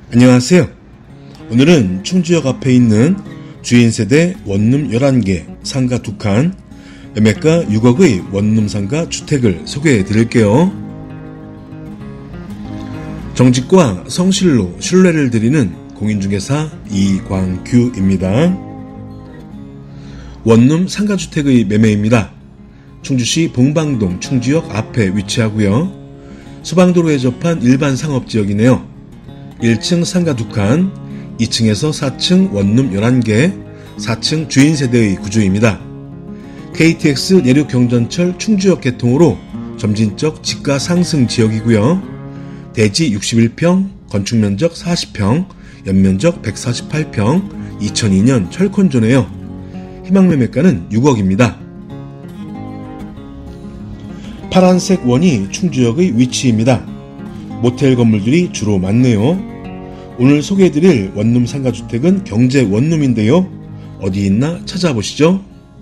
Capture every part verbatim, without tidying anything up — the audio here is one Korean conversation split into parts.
안녕하세요. 오늘은 충주역 앞에 있는 주인세대 원룸 열한 개, 상가 두 칸, 매매가 육억의 원룸 상가 주택을 소개해 드릴게요. 정직과 성실로 신뢰를 드리는 공인중개사 이광규입니다. 원룸 상가주택의 매매입니다. 충주시 봉방동 충주역 앞에 위치하고요. 수방도로에 접한 일반 상업지역이네요. 일 층 상가 두 칸, 이 층에서 사 층 원룸 열한 개, 사 층 주인세대의 구조입니다. 케이티엑스 내륙경전철 충주역 개통으로 점진적 지가 상승 지역이고요. 대지 육십일 평, 건축면적 사십 평, 연면적 백사십팔 평, 이천이 년 철콘조네요. 희망매매가는 육억입니다. 파란색 원이 충주역의 위치입니다. 모텔 건물들이 주로 많네요. 오늘 소개해드릴 원룸 상가주택은 경제 원룸인데요. 어디 있나 찾아보시죠.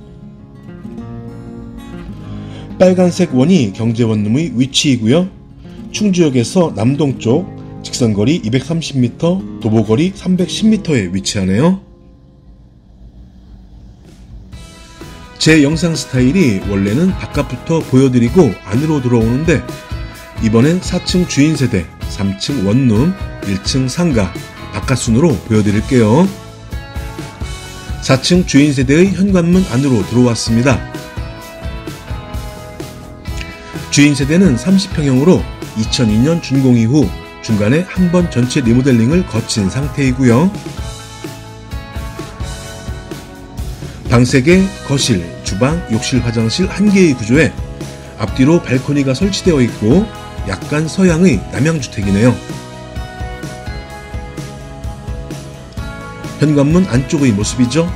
빨간색 원이 경제 원룸의 위치이고요. 충주역에서 남동쪽 직선거리 이백삼십 미터, 도보거리 삼백십 미터에 위치하네요. 제 영상 스타일이 원래는 바깥부터 보여드리고 안으로 들어오는데 이번엔 사 층 주인세대, 삼 층 원룸, 일 층 상가, 바깥순으로 보여드릴게요. 사 층 주인세대의 현관문 안으로 들어왔습니다. 주인세대는 삼십 평형으로 이천이 년 준공 이후 중간에 한 번 전체 리모델링을 거친 상태이고요. 방 세 개, 거실, 주방, 욕실, 화장실 한 개의 구조에 앞뒤로 발코니가 설치되어 있고 약간 서양의 남양주택이네요. 현관문 안쪽의 모습이죠.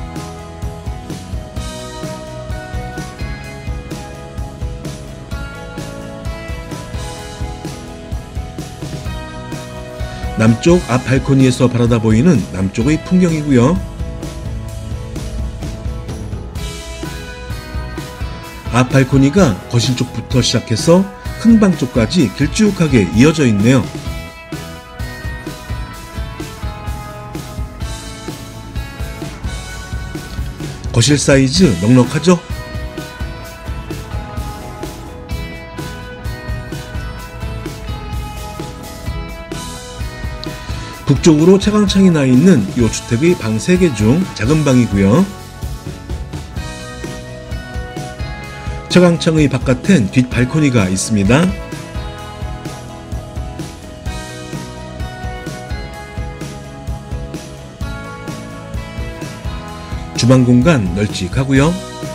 남쪽 앞 발코니에서 바라다 보이는 남쪽의 풍경이고요. 앞 발코니가 거실 쪽부터 시작해서 큰 방 쪽까지 길쭉하게 이어져 있네요. 거실 사이즈 넉넉하죠? 북쪽으로 채광창이 나 있는 이 주택의 방 세 개 중 작은 방이고요. 채광창의 바깥엔 뒷 발코니가 있습니다. 주방 공간 널찍하고요.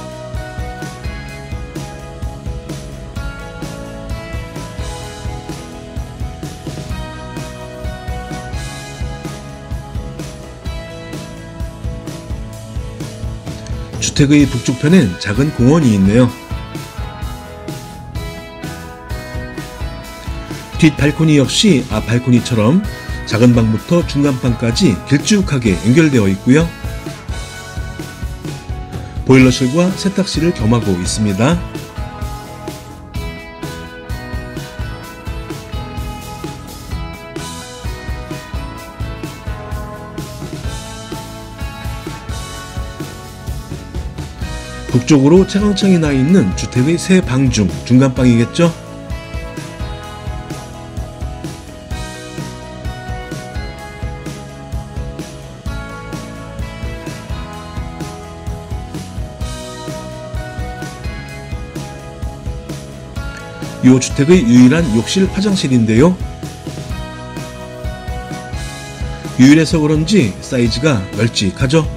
주택의 북쪽편엔 작은 공원이 있네요. 뒷 발코니 역시 앞 발코니처럼 작은 방부터 중간 방까지 길쭉하게 연결되어 있고요. 보일러실과 세탁실을 겸하고 있습니다. 북쪽으로 채광창이 나 있는 주택의 세 방 중 중간방이겠죠? 이 주택의 유일한 욕실 화장실인데요. 유일해서 그런지 사이즈가 널찍하죠?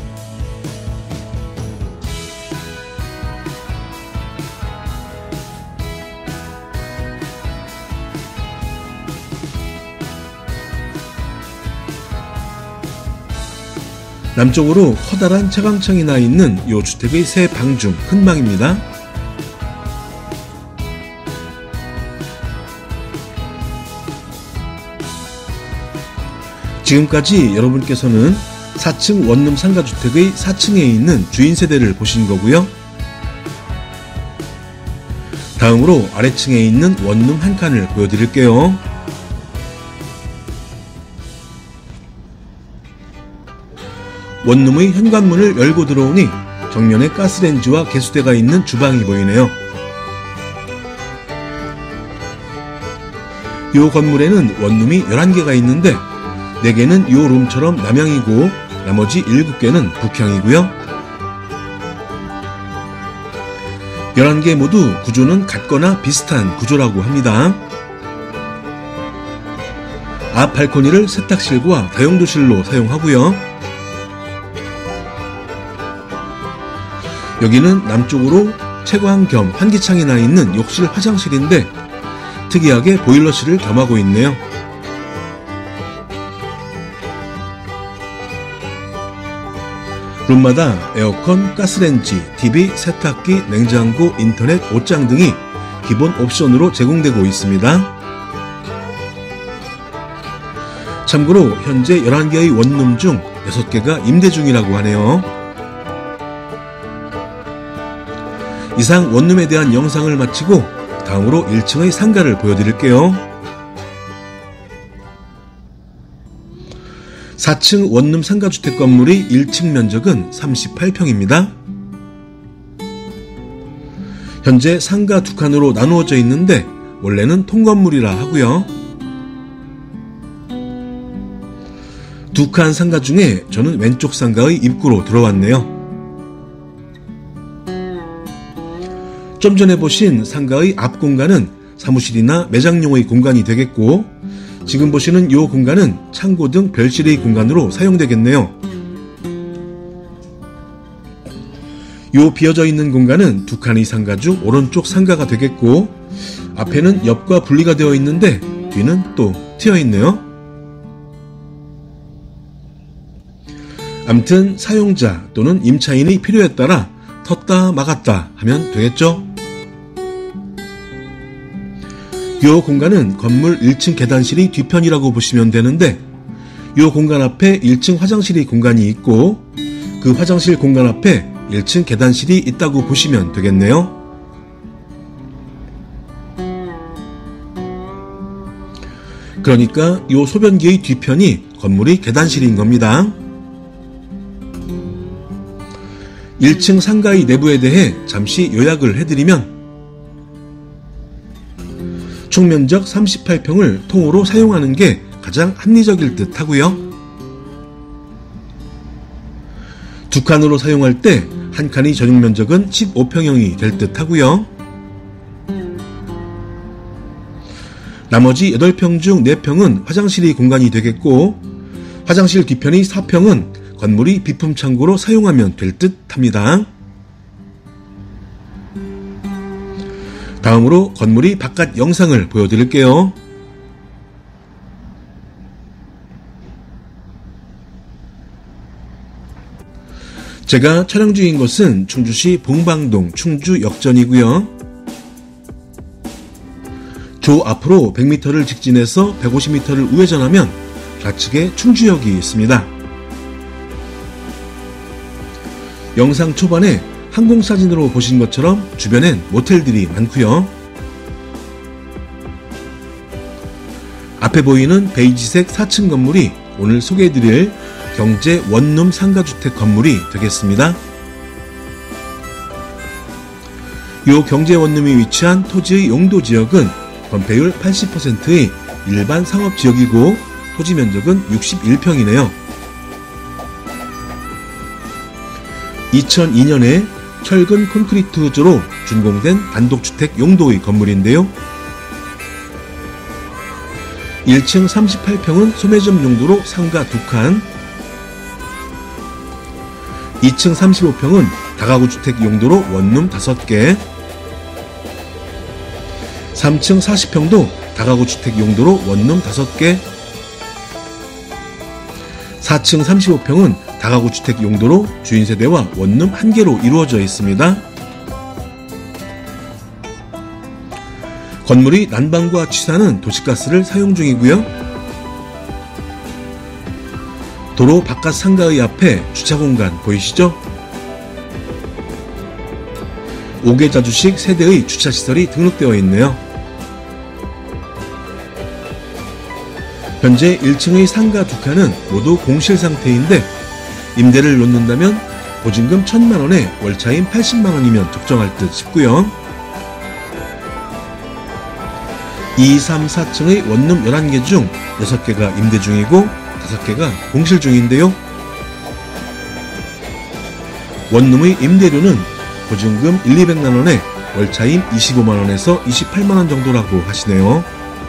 남쪽으로 커다란 채광창이 나 있는 이 주택의 세 방 중 큰 방입니다. 지금까지 여러분께서는 사 층 원룸 상가주택의 사 층에 있는 주인세대를 보신 거고요. 다음으로 아래층에 있는 원룸 한 칸을 보여드릴게요. 원룸의 현관문을 열고 들어오니 정면에 가스레인지와 개수대가 있는 주방이 보이네요. 요 건물에는 원룸이 열한 개가 있는데 네 개는 요 룸처럼 남향이고 나머지 일곱 개는 북향이고요. 열한 개 모두 구조는 같거나 비슷한 구조라고 합니다. 앞 발코니를 세탁실과 다용도실로 사용하고요. 여기는 남쪽으로 채광 겸 환기창이 나 있는 욕실 화장실인데 특이하게 보일러실을 겸하고 있네요. 룸마다 에어컨, 가스레인지, 티비, 세탁기, 냉장고, 인터넷, 옷장 등이 기본 옵션으로 제공되고 있습니다. 참고로 현재 열한 개의 원룸 중 여섯 개가 임대 중이라고 하네요. 이상 원룸에 대한 영상을 마치고 다음으로 일 층의 상가를 보여드릴게요. 사 층 원룸 상가주택 건물의 일 층 면적은 삼십팔 평입니다. 현재 상가 두 칸으로 나누어져 있는데 원래는 통건물이라 하고요. 두 칸 상가 중에 저는 왼쪽 상가의 입구로 들어왔네요. 좀 전에 보신 상가의 앞 공간은 사무실이나 매장용의 공간이 되겠고 지금 보시는 이 공간은 창고 등 별실의 공간으로 사용되겠네요. 이 비어져 있는 공간은 두 칸의 상가 중 오른쪽 상가가 되겠고 앞에는 옆과 분리가 되어 있는데 뒤는 또 트여 있네요. 암튼 사용자 또는 임차인의 필요에 따라 텄다 막았다 하면 되겠죠. 이 공간은 건물 일 층 계단실이 뒤편이라고 보시면 되는데 이 공간 앞에 일 층 화장실이 공간이 있고 그 화장실 공간 앞에 일 층 계단실이 있다고 보시면 되겠네요. 그러니까 이 소변기의 뒤편이 건물의 계단실인 겁니다. 일 층 상가의 내부에 대해 잠시 요약을 해드리면 총 면적 삼십팔 평을 통으로 사용하는 게 가장 합리적일 듯 하고요. 두 칸으로 사용할 때 한 칸의 전용 면적은 십오 평형이 될 듯 하고요. 나머지 여덟 평 중 네 평은 화장실이 공간이 되겠고 화장실 뒤편의 사 평은 건물이 비품 창고로 사용하면 될 듯 합니다. 다음으로 건물의 바깥 영상을 보여드릴게요. 제가 촬영 중인 곳은 충주시 봉방동 충주역전이고요. 조 앞으로 백 미터를 직진해서 백오십 미터를 우회전하면 좌측에 충주역이 있습니다. 영상 초반에 항공사진으로 보신 것처럼 주변엔 모텔들이 많고요. 앞에 보이는 베이지색 사 층 건물이 오늘 소개해드릴 경제 원룸 상가주택 건물이 되겠습니다. 이 경제 원룸이 위치한 토지의 용도 지역은 건폐율 팔십 퍼센트의 일반 상업지역이고 토지 면적은 육십일 평이네요. 이천이 년에 철근 콘크리트조로 준공된 단독주택 용도의 건물인데요. 일 층 삼십팔 평은 소매점 용도로 상가 두 칸, 이 층 삼십오 평은 다가구 주택 용도로 원룸 다섯 개, 삼 층 사십 평도 다가구 주택 용도로 원룸 다섯 개, 사 층 삼십오 평은 다가구 주택 용도로 주인 세대와 원룸 한 개로 이루어져 있습니다. 건물의 난방과 취사는 도시가스를 사용 중이고요. 도로 바깥 상가의 앞에 주차공간 보이시죠? 오 개 자주식 세대의 주차시설이 등록되어 있네요. 현재 일 층의 상가 두 칸은 모두 공실 상태인데 임대를 놓는다면 보증금 천만 원에 월차임 팔십만 원이면 적정할 듯 싶고요. 이, 삼, 사 층의 원룸 열한 개 중 여섯 개가 임대 중이고 다섯 개가 공실 중인데요. 원룸의 임대료는 보증금 일, 이백만 원에 월차임 이십오만 원에서 이십팔만 원 정도라고 하시네요.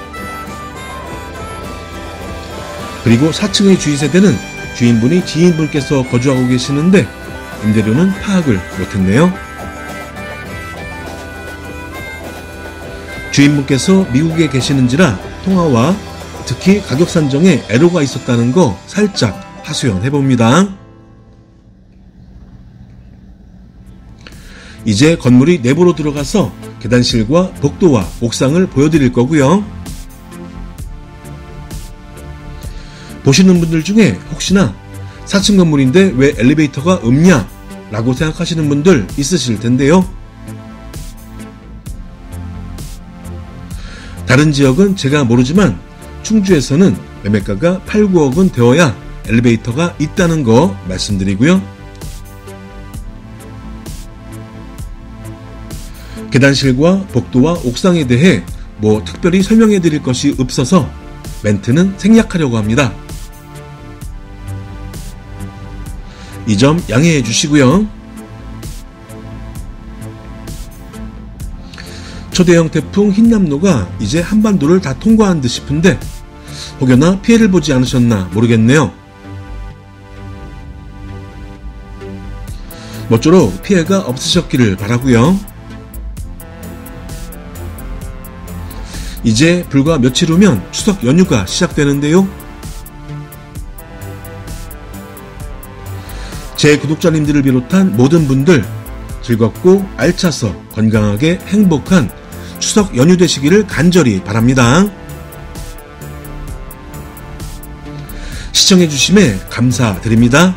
그리고 사 층의 주위세대는 주인분이 지인분께서 거주하고 계시는데 임대료는 파악을 못했네요. 주인분께서 미국에 계시는지라 통화와 특히 가격 산정에 애로가 있었다는 거 살짝 하소연해봅니다. 이제 건물이 내부로 들어가서 계단실과 복도와 옥상을 보여드릴 거고요. 보시는 분들 중에 혹시나 사 층 건물인데 왜 엘리베이터가 없냐 라고 생각하시는 분들 있으실 텐데요. 다른 지역은 제가 모르지만 충주에서는 매매가가 팔, 구억 원 되어야 엘리베이터가 있다는 거 말씀드리고요. 계단실과 복도와 옥상에 대해 뭐 특별히 설명해 드릴 것이 없어서 멘트는 생략하려고 합니다. 이 점 양해해 주시고요. 초대형 태풍 흰남노가 이제 한반도를 다 통과한 듯 싶은데 혹여나 피해를 보지 않으셨나 모르겠네요. 모쪼록 피해가 없으셨기를 바라고요. 이제 불과 며칠 후면 추석 연휴가 시작되는데요. 제 구독자님들을 비롯한 모든 분들 즐겁고 알차서 건강하게 행복한 추석 연휴 되시기를 간절히 바랍니다. 시청해주심에 감사드립니다.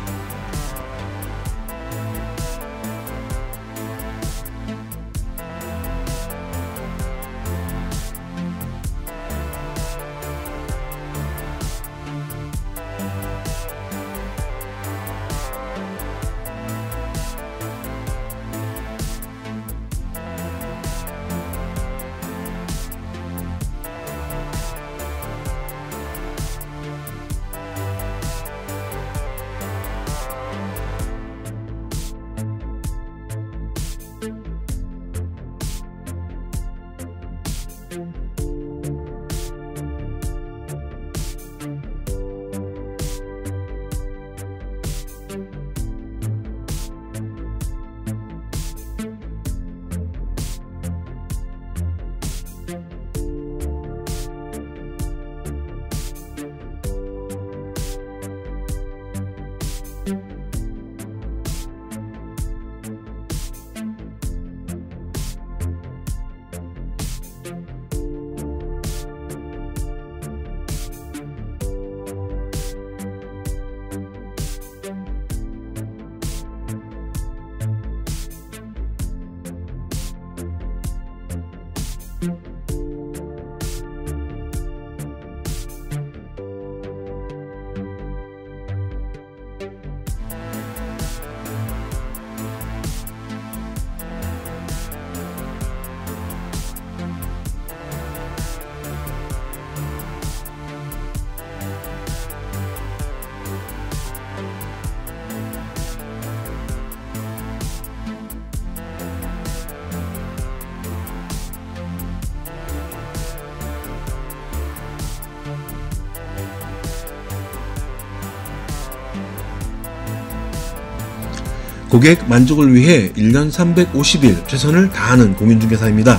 고객 만족을 위해 일 년 삼백오십 일 최선을 다하는 공인중개사입니다.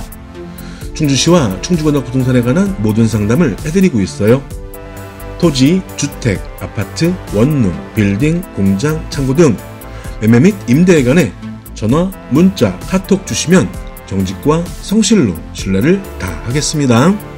충주시와 충주권역 부동산에 관한 모든 상담을 해드리고 있어요. 토지, 주택, 아파트, 원룸, 빌딩, 공장, 창고 등 매매 및 임대에 관해 전화, 문자, 카톡 주시면 정직과 성실로 신뢰를 다하겠습니다.